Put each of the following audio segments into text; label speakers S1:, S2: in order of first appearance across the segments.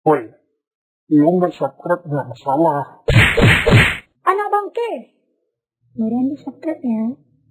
S1: Woi, lu nggak subscribe nggak masalah.
S2: Anak bangke, badan di subscribe ya.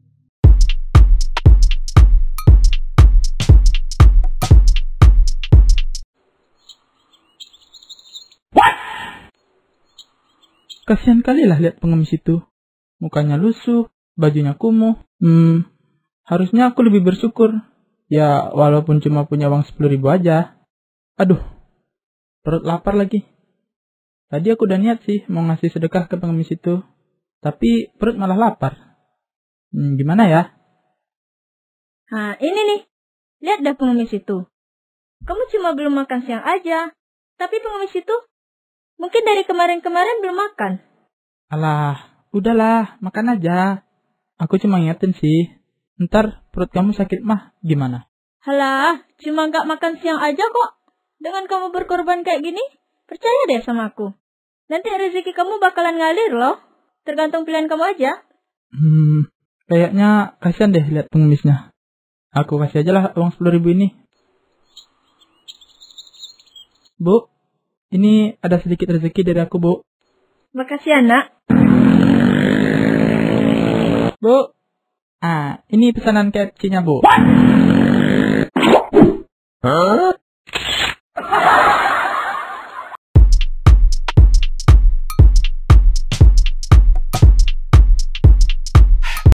S3: Kasihan kali lah lihat pengemis itu. Mukanya lusuh, bajunya kumuh. Harusnya aku lebih bersyukur. Ya, walaupun cuma punya uang 10.000 aja. Aduh, perut lapar lagi. Tadi aku udah niat sih mau ngasih sedekah ke pengemis itu. Tapi perut malah lapar. Gimana ya?
S2: Nah, ini nih. Lihat dah pengemis itu. Kamu cuma belum makan siang aja. Tapi pengemis itu mungkin dari kemarin-kemarin belum makan.
S3: Alah, udahlah, makan aja. Aku cuma ngingetin sih. Ntar perut kamu sakit mah gimana?
S2: Halah, cuma gak makan siang aja kok. Dengan kamu berkorban kayak gini, percaya deh sama aku. Nanti rezeki kamu bakalan ngalir loh. Tergantung pilihan kamu aja.
S3: Kayaknya kasihan deh lihat pengemisnya. Aku kasih aja lah uang 10.000 ini. Bu, ini ada sedikit rezeki dari aku, Bu.
S2: Makasih anak.
S3: Bu, ini pesanan KFC-nya, Bu.
S1: Hah?